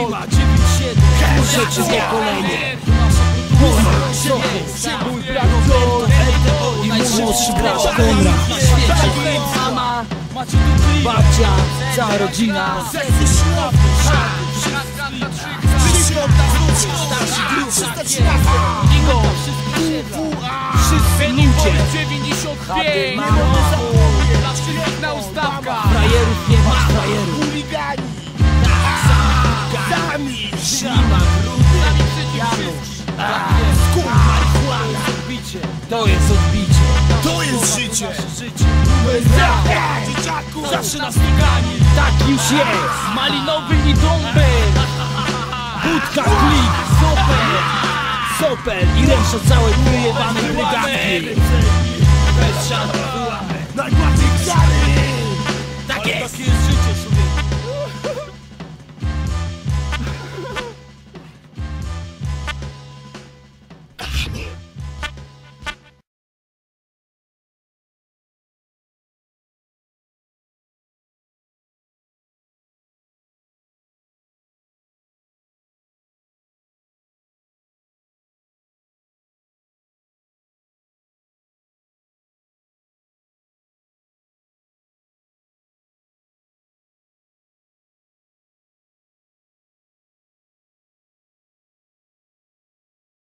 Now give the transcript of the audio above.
Klima 97, trzecie pokolenie. Honor, Sochę, mój brat Zol, i najmłodszy brat Konrad. Mama, babcia, cała rodzina. Igo, wszyscy ludzie. 95, dla wszystkich na ustawkach. Frajerów nie ma, frajerów. Ślimak, Rudy, Janusz, odbicie. To jest odbicie. To jest życie. Dzieciaku, zawsze nas nie gani. Tak już jest. Malinowy i dąbel. Budka, klik, sopel i ręcz całej wyjebanej brygadki. Bez szans. Najbardziej grzany. Tak jest życie.